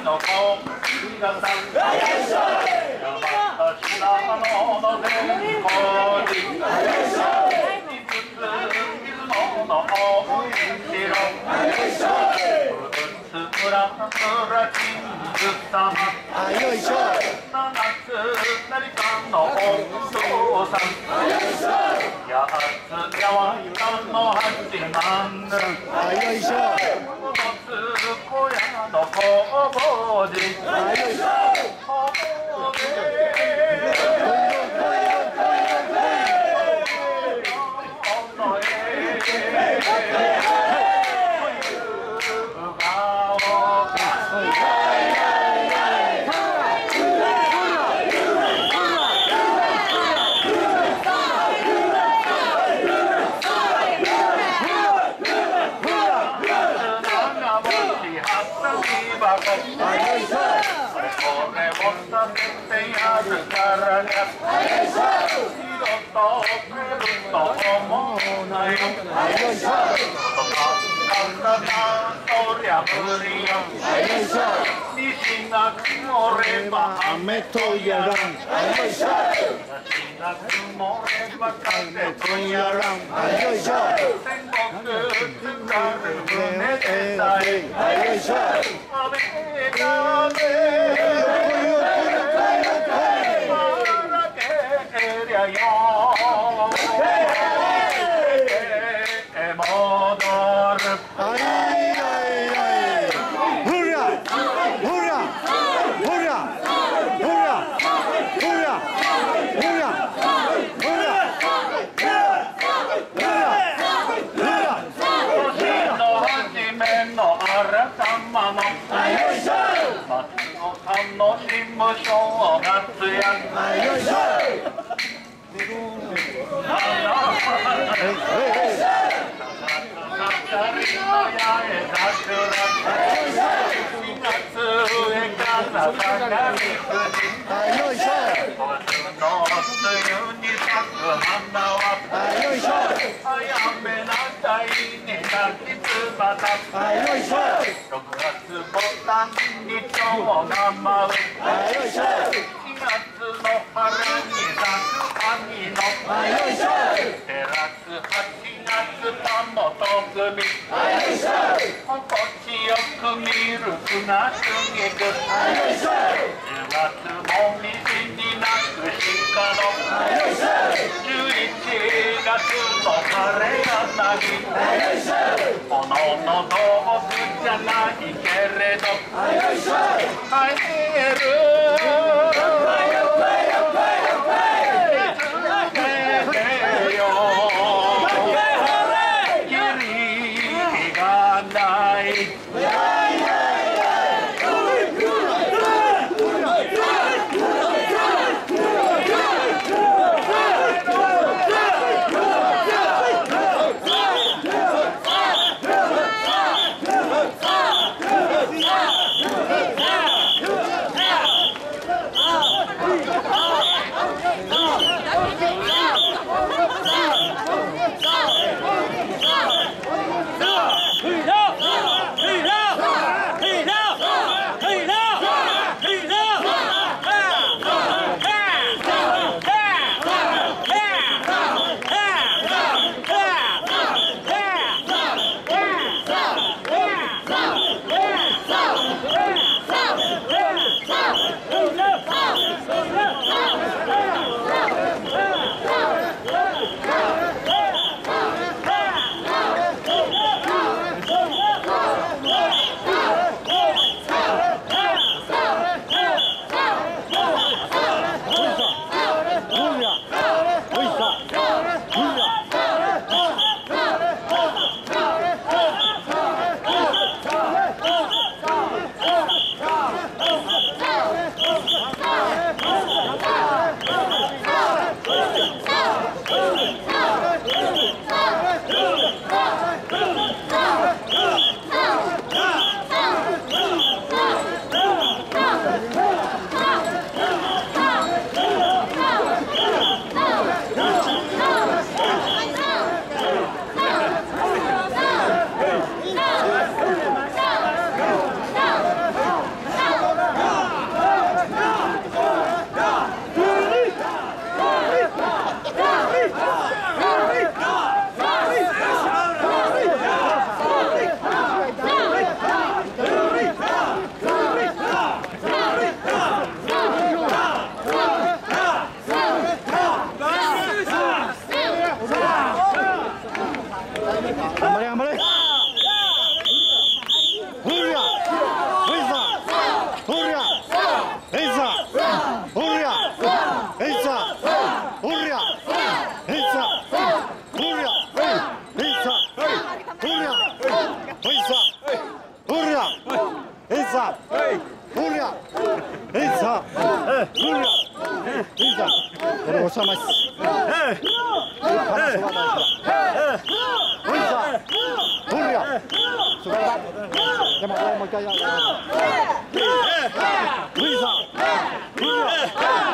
の子がさん山田白野の善光寺水の大城つぶらむらちんずさまよいしょ七つ成田のお父さん八つやわいかの八幡宮よいしょ小屋の工房寺よいしょ西が曇れば雨とやらん。よいしょ。西が曇れば風とやらん。よいしょ。戦国津軽船でさえ。よいしょ。雨風けりゃよ。戻る。の事務所がつやよいしょ6月ボタンに蝶が舞う4月の春に咲く秋の照らす8月田の組心地よく見る船過ぎる10月もみじになく鹿の11月の晴れ柳ものの動物じゃないけれど帰る Hurra!